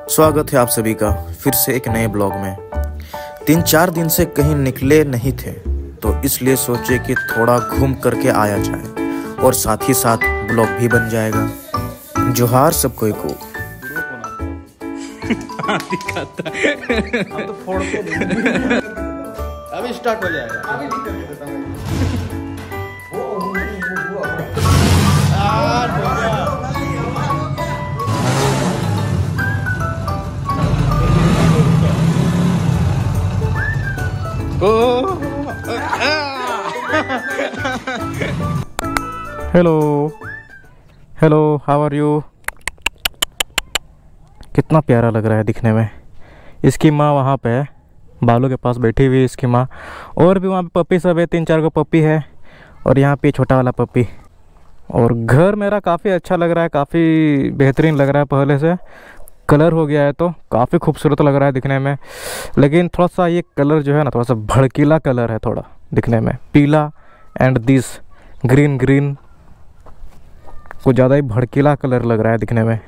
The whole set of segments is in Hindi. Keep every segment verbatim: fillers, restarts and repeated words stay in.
स्वागत है आप सभी का फिर से एक नए ब्लॉग में। तीन चार दिन से कहीं निकले नहीं थे तो इसलिए सोचे कि थोड़ा घूम करके आया जाए और साथ ही साथ ब्लॉग भी बन जाएगा। जोहार सब कोई को। हम तो फोड़ के अभी स्टार्ट हो जाएगा। अभी नहीं कर देता मैं। Hello hello, how are you. कितना प्यारा लग रहा है दिखने में। इसकी माँ वहाँ पे है, बालों के पास बैठी हुई है इसकी माँ। और भी वहाँ पे पपी सब है, तीन चार को पपी है। और यहाँ पे छोटा वाला पपी। और घर मेरा काफ़ी अच्छा लग रहा है, काफ़ी बेहतरीन लग रहा है। पहले से कलर हो गया है तो काफ़ी खूबसूरत लग रहा है दिखने में। लेकिन थोड़ा सा ये कलर जो है ना, थोड़ा सा भड़कीला कलर है थोड़ा दिखने में। पीला एंड दिस ग्रीन ग्रीन कुछ ज़्यादा ही भड़कीला कलर लग रहा है दिखने में।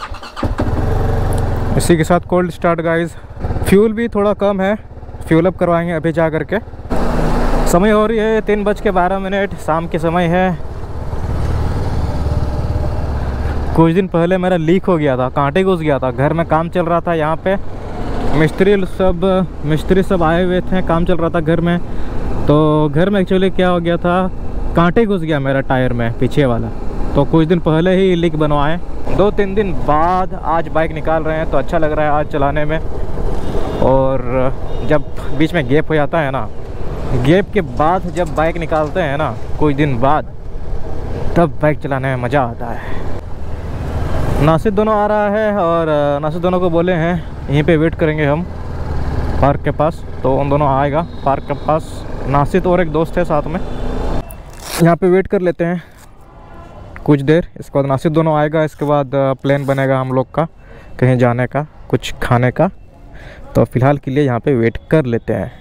इसी के साथ कोल्ड स्टार्ट गाइस। फ्यूल भी थोड़ा कम है, फ्यूल अप करवाएंगे अभी जा करके। समय हो रही है तीन बज के बारह मिनट, शाम के समय है। कुछ दिन पहले मेरा लीक हो गया था, कांटे घुस गया था। घर में काम चल रहा था, यहाँ पे मिस्त्री सब मिस्त्री सब आए हुए थे, काम चल रहा था घर में। तो घर में एक्चुअली क्या हो गया था, कांटे घुस गया मेरा टायर में पीछे वाला। तो कुछ दिन पहले ही लीक बनवाए। दो तीन दिन बाद आज बाइक निकाल रहे हैं तो अच्छा लग रहा है आज चलाने में। और जब बीच में गैप हो जाता है ना, गैप के बाद जब बाइक निकालते हैं ना कुछ दिन बाद, तब बाइक चलाने में मज़ा आता है। नासिद दोनों आ रहा है और नासिद दोनों को बोले हैं यहीं पे वेट करेंगे हम पार्क के पास। तो उन दोनों आएगा पार्क के पास। नासिद और एक दोस्त है साथ में, यहाँ पे वेट कर लेते हैं कुछ देर। इसके बाद नासिद दोनों आएगा, इसके बाद प्लान बनेगा हम लोग का कहीं जाने का, कुछ खाने का। तो फ़िलहाल के लिए यहाँ पे वेट कर लेते हैं।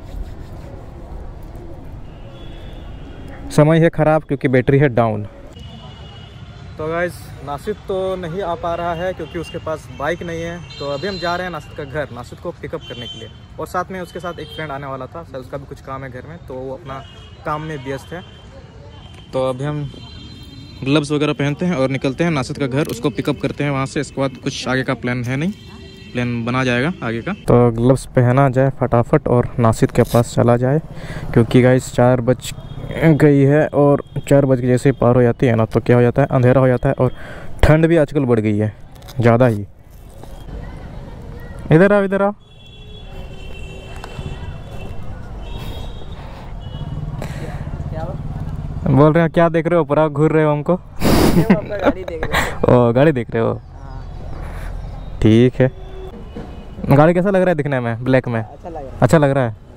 समय है ख़राब क्योंकि बैटरी है डाउन। तो गाइस नासिद तो नहीं आ पा रहा है क्योंकि उसके पास बाइक नहीं है। तो अभी हम जा रहे हैं नासिद का घर, नासिद को पिकअप करने के लिए। और साथ में उसके साथ एक फ्रेंड आने वाला था, सर उसका भी कुछ काम है घर में, तो वो अपना काम में व्यस्त है। तो अभी हम ग्लव्स वगैरह पहनते हैं और निकलते हैं नासिद का घर, उसको पिकअप करते हैं वहाँ से। इसके बाद कुछ आगे का प्लान है नहीं, प्लान बना जाएगा आगे का। तो ग्लव्स पहना जाए फटाफट और नासिद के पास चला जाए क्योंकि गाइस चार बज गई है। और चार बज के जैसे ही पार हो जाती है ना तो क्या हो जाता है, अंधेरा हो जाता है। और ठंड भी आजकल बढ़ गई है ज़्यादा ही। इधर आओ इधर आओ। बोल रहे हो क्या देख रहे हो, पूरा घूर रहे हो हमको। गाड़ी देख रहे हो। ओ गाड़ी देख रहे हो, ठीक है। गाड़ी कैसा लग रहा है दिखने में, ब्लैक में? अच्छा लग रहा है। अच्छा लग रहा है।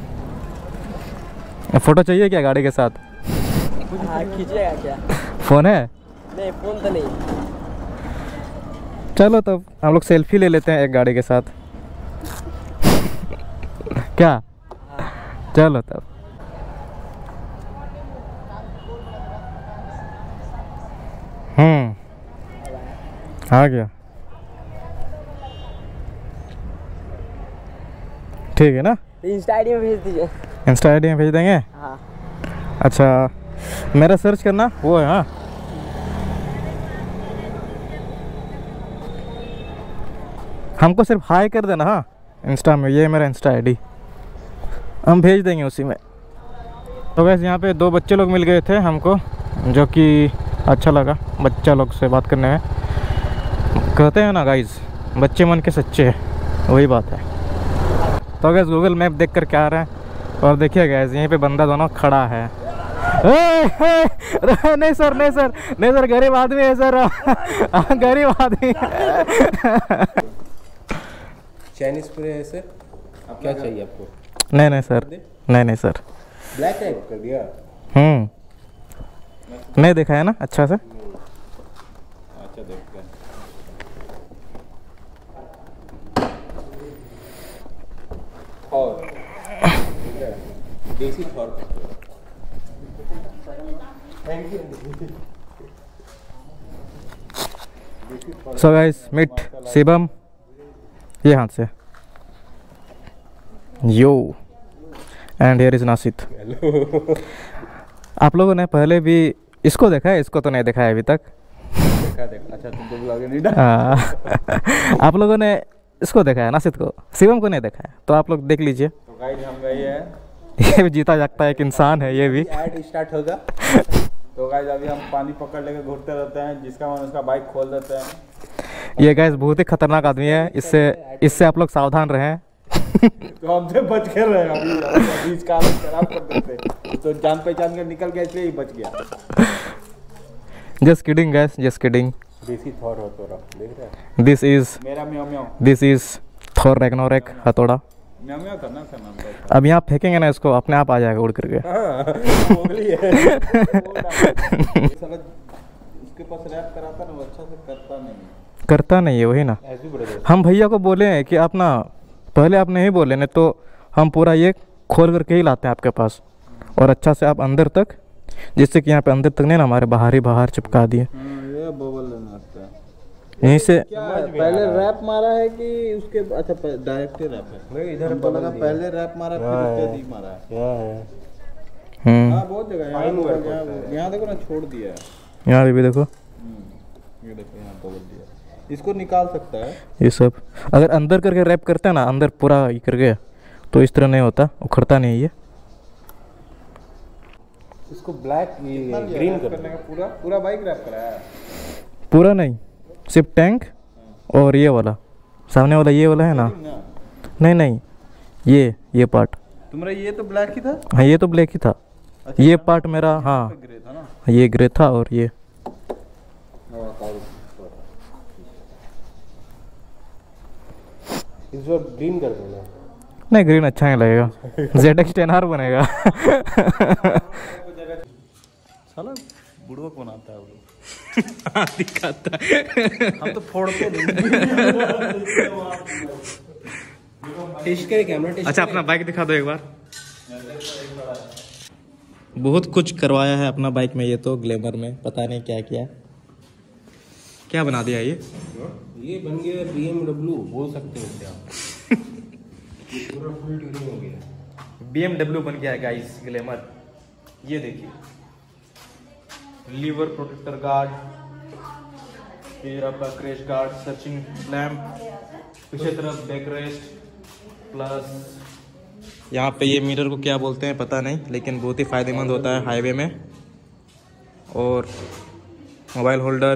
फोटो चाहिए क्या गाड़ी के साथ? हाँ खींचिएगा क्या? फ़ोन है? नहीं फ़ोन तो नहीं। चलो तब हम लोग सेल्फी ले लेते हैं एक गाड़ी के साथ। क्या? हाँ। चलो तब। हम्म आ गया, ठीक है ना? इंस्टा आई डी में भेज दीजिए। इंस्टा आई डी में भेज देंगे। हाँ। अच्छा मेरा सर्च करना वो है। हाँ हमको सिर्फ हाई कर देना। हाँ इंस्टा में, ये मेरा इंस्टा आईडी, हम भेज देंगे उसी में। तो वैसे यहाँ पे दो बच्चे लोग मिल गए थे हमको, जो कि अच्छा लगा बच्चा लोग से बात करने में। कहते हैं ना गाइस, बच्चे मन के सच्चे हैं, वही बात है। तो गैस गूगल मैप देख कर क्या आ रहा है। और देखिए गैस यहीं पे बंदा दोनों खड़ा है। ए, ए, नहीं सर नहीं सर नहीं सर, गरीब आदमी है सर, गरीब आदमी। चाइनीज पूरे है सर, क्या चाहिए आपको? नहीं नहीं सर, नहीं नहीं सर। ब्लैक टाइप कर दिया। हम्म नहीं देखा है ना अच्छा से। अच्छा देखते हैं। और Desi Thor. Thank you. So guys, meet Shibam. ये हाथ से yo and here is Nasit. आप लोगों ने पहले भी इसको देखा है, इसको तो नहीं देखा है अभी तक। देखा देखा अच्छा तुमको ब्लॉग नहीं डाला। आप लोगों ने इसको देखा है नासित को, शिवम को नहीं देखा है, तो आप लोग देख लीजिए। तो गाइस हम गए हैं, ये भी जीता जागता एक इंसान है ये भी। ऐड स्टार्ट होगा। तो गाइस अभी हम पानी पकड़ लेके घूरते रहते हैं, जिसका मन उसका बाइक खोल देते हैं। ये गाइस बहुत ही खतरनाक आदमी है, इससे इससे आप लोग सावधान रहें। तो हमसे बच कर रहे हैं अभी, अभी इसका हालत खराब कर देते। तो जान पहचान कर निकल गया इसलिए ही बच गया। Just kidding guys, just kidding. Desi Thor हो तो रहा देख रहे हैं। दिस इज मेरा म्याऊ म्याऊ दिस इज थॉर रैग्नारोक हथौड़ा। म्याऊ म्याऊ था ना उसका नाम था। अब यहाँ फेंकेंगे ना इसको, अपने आप आ जाएगा उड़ करके। मोगली है। साला उसके पास रैप कराता ना, वो अच्छा से करता नहीं करता नहीं है, वही ना। ऐसे ब्रदर हम भैया को बोले हैं कि आप ना पहले आप नहीं बोले, नहीं तो हम पूरा ये खोल करके ही लाते हैं आपके पास, और अच्छा से आप अंदर तक, जिससे कि यहाँ पे अंदर तक नहीं ना हमारे बाहर ही बाहर चिपका दिए। ये बबल लेना आता है यहीं से। क्या पहले रैप मारा है कि उसके, अच्छा डायरेक्ट ही रैप है। मैं इधर हमको लगा पहले रैप मारा फिर उसके बाद ही मारा है। क्या है? हम्म हां बहुत जगह यहाँ यहाँ देखो ना, छोड़ दिया है। यहाँ भी देखो, ये देखो यहाँ बबल दिया। इसको निकाल सकता है ये सब। अगर अंदर करके रैप करते हैं ना, अंदर पूरा ये करके, तो इस तरह नहीं होता, उखड़ता नहीं है ये। इसको ब्लैक ग्रीन करने का पूरा पूरा बाइक रैप कराया है। पूरा नहीं, सिर्फ टैंक और ये वाला सामने वाला, ये वाला है ना। नहीं नहीं, ये ये पार्ट तुम्हारा ये तो ब्लैक ही था। हाँ ये तो ब्लैक ही था। ये पार्ट मेरा, हाँ ग्रे था ना। ये ग्रे था, और ये इस बार ग्रीन कर देना। नहीं, ग्रीन अच्छा नहीं लगेगा। जेड एक्स टेन आर बनेगा। साला बुढ़वा कौन आता है वो? दिखाता है। हम तो फोड़ते नहीं। टेस्ट करे कैमरा टेस्ट। अच्छा अपना बाइक दिखा दो एक बार। बहुत कुछ करवाया है अपना बाइक में, ये तो ग्लैमर में पता नहीं क्या किया, क्या बना दिया ये। ये बन गया बी एम डब्ल्यू बोल सकते हो क्या आप। पूरा फुल ट्यूनिंग हो गया। बी एम डब्ल्यू बन गया है गाइस ग्लैमर। ये देखिए, लीवर प्रोटेक्टर गार्ड, फिर आपका क्रैश गार्ड, सर्चिंग लैम्प, पीछे तरफ बैक रेस्ट, प्लस यहाँ पे ये मिरर को क्या बोलते हैं पता नहीं, लेकिन बहुत ही फायदेमंद होता है हाईवे में। और मोबाइल होल्डर,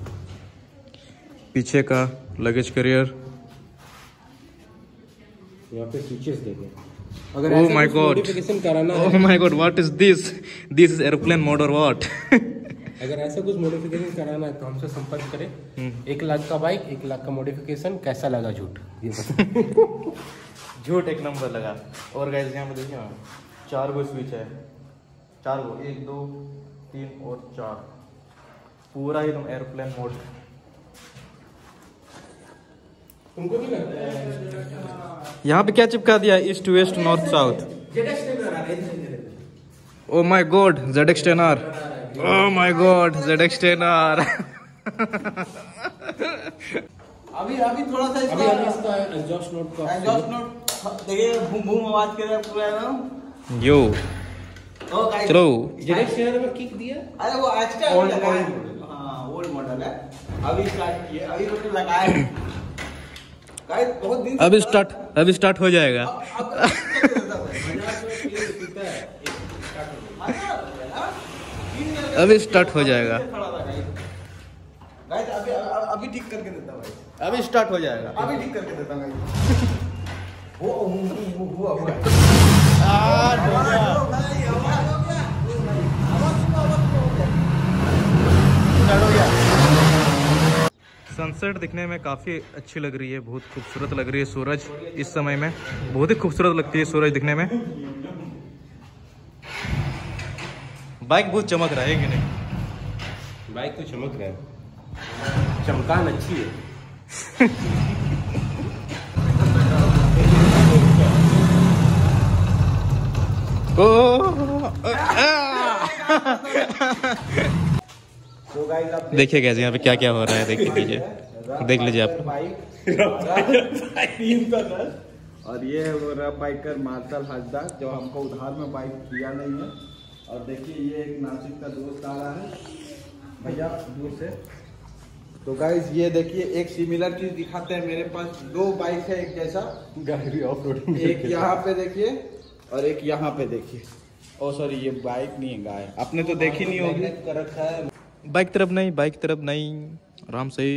पीछे का लगेज कैरियर। यहाँ पे स्विचेस देखें। अगर Oh ऐसा my कुछ God. मॉडिफिकेशन कराना है, Oh my God, what is this? This is airplane mode or what? अगर ऐसा कुछ मॉडिफिकेशन कराना है तो हमसे संपर्क करें। एक लाख का बाइक, एक लाख का मॉडिफिकेशन, कैसा लगा झूठ? ये बताओ। झूठ एक नंबर लगा। और गाइस यहाँ पे देखिए ना, चार गो स्विच है, चार गो, एक दो तीन और चार, पूरा ही तुम एयरप्लेन मोड। तुमको नहीं लगता है यहाँ पे क्या चिपका दिया? East west north south. Oh my god, Z X ten R. Oh my god, Z X ten R. अभी अभी थोड़ा सा अभी इसका अभी इसका एग्जॉस्ट नोट का एग्जॉस्ट नोट देखिए, बूम बूम आवाज कर रहा है पूरा एकदम। यो ओ गाइस, चलो। जेडेक्स चैनल में किक दिया। अरे वो एक्स्ट्रा Old लगा है। model। हाँ ओल्ड मॉडल है, अभी स्टार्ट किए, अभी रोटे लगाए हैं। गाइस बहुत दिन अभी स्टार्ट अभी स्टार्ट हो जाएगा। अभी स्टार्ट हो जाएगा। गाइस अभी अभी ठीक करके देता हूँ भाई, अभी स्टार्ट हो जाएगा। अभी ठीक करके देता हूँ गाइस। वो वो हुआ हुआ सनसेट दिखने में काफ़ी अच्छी लग रही है, बहुत खूबसूरत लग रही है। सूरज इस समय में बहुत ही खूबसूरत लगती है सूरज दिखने में। बाइक बहुत चमक रहा है कि नहीं? बाइक तो चमक रहा है, चमकान अच्छी है। तो गाइस आप देखिए कैसे यहाँ पे क्या क्या हो रहा है, देखिए लीजिए। देख लीजिए आप। बाइक तीन कलर। और ये है वो रफ बाइकर मार्शल हजदा जो हमको उधार में बाइक किया नहीं है। और देखिए ये एक नासिक का दोस्त आ रहा है भैया दूर से। तो गाइस ये देखिए एक सिमिलर चीज दिखाते हैं। मेरे पास दो बाइक है एक जैसा, गाड़ी ऑफ रोडिंग। एक यहाँ पे देखिए और एक यहाँ पे देखिए। ओ सॉरी ये बाइक नहीं है, गाय। आपने तो देखी नहीं होगी। कर रखा है बाइक तरफ नहीं, बाइक तरफ नहीं, आराम से ही।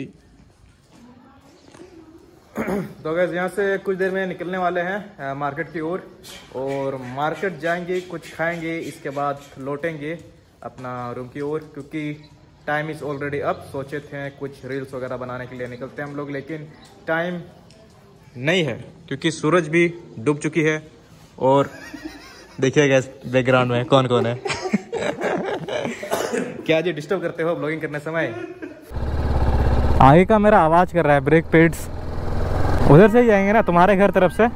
तो गैस यहाँ से कुछ देर में निकलने वाले हैं मार्केट की ओर। और, और मार्केट जाएंगे, कुछ खाएंगे, इसके बाद लौटेंगे अपना रूम की ओर, क्योंकि टाइम इज़ ऑलरेडी अप। सोचे थे कुछ रील्स वगैरह बनाने के लिए निकलते हैं हम लोग, लेकिन टाइम नहीं है क्योंकि सूरज भी डूब चुकी है। और देखिए गैस बैकग्राउंड में कौन कौन है। क्या जी डिस्टर्ब करते हो ब्लॉगिंग करने समय? आगे का मेरा आवाज़ कर रहा है, ब्रेक पेड्स। उधर से ही जाएंगे ना तुम्हारे घर तरफ से।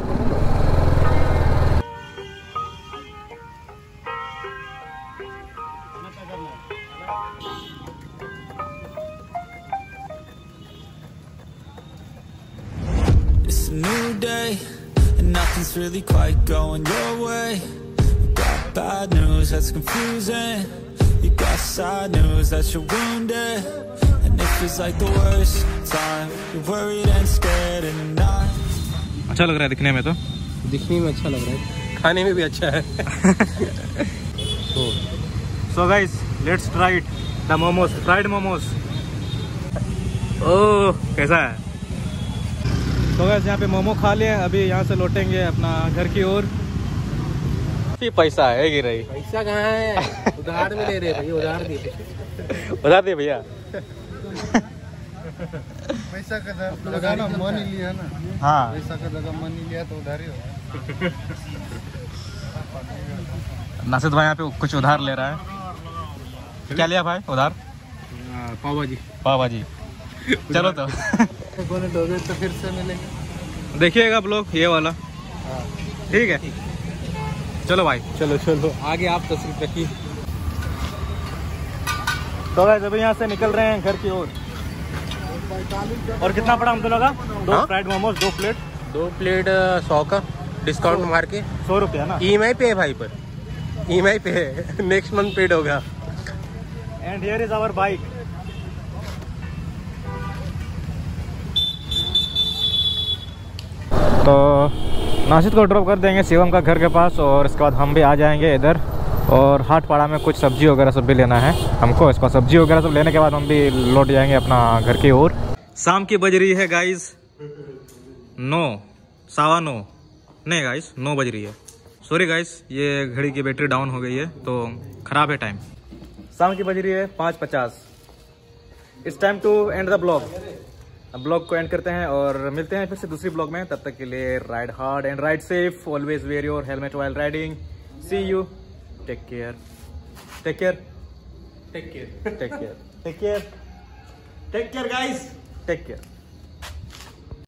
It's a new day and nothing's really quite going your way. You got bad news that's confusing. You got sad news that you're wounded. And it feels like the worst time. You're worried and scared and not. अच्छा लग रहा है दिखने में तो। दिखने में अच्छा लग रहा है, खाने में भी अच्छा है। So guys let's try it the momos, fried momos. Oh कैसा है? तो गाइस यहाँ पे मोमो खा लिए, अभी यहाँ से लौटेंगे अपना घर की ओर। पैसा है कि नहीं? पैसा कहाँ है, उधार में ले रहे भैया, उधार दिए। उधार दिए भैया। पैसा का जगह ना मन ही लिया ना। हाँ पैसा का जगह मन ही लिया तो उधार ही होगा। नासिद भाई यहाँ पे कुछ उधार ले रहा है। क्या लिया भाई उधार? पाव भाजी। पाव भाजी। चलो तो तो फिर से मिलेंगे। देखिएगा आप लोग ये वाला। ठीक है चलो भाई। चलो चलो आगे आप तस्वीर रखिए। तो गाइस अभी यहाँ से निकल रहे हैं घर की ओर। और कितना पड़ा हम दोनों का? दो फ्राइड मोमोज, दो प्लेट। दो प्लेट सौ का डिस्काउंट मार के सौ रुपया ना। ई एम आई पे है भाई, पर ई एम आई पे है, नेक्स्ट मंथ पेड होगा। And here is our bike. तो नासिद को ड्रॉप कर देंगे शिवम का घर के पास, और इसके बाद हम भी आ जाएंगे इधर। और हाट पाड़ा में कुछ सब्जी वगैरह सब भी लेना है हमको। इसका सब्जी वगैरह सब लेने के बाद हम भी लौट जाएंगे अपना घर की ओर। शाम की बज रही है गाइस नौ, सवा नौ नहीं गाइस नौ बज रही है। सॉरी गाइस ये घड़ी की बैटरी डाउन हो गई है तो ख़राब है टाइम। शाम की बज रही है पाँच पचास। It's time to end the blog. Blog को एंड करते हैं और मिलते हैं फिर से दूसरी ब्लॉग में। तब तक के लिए ride hard and ride safe. Always wear your helmet while riding. See you. Take care. Take care. Take care. Take care. Take care. Take care guys. Take care.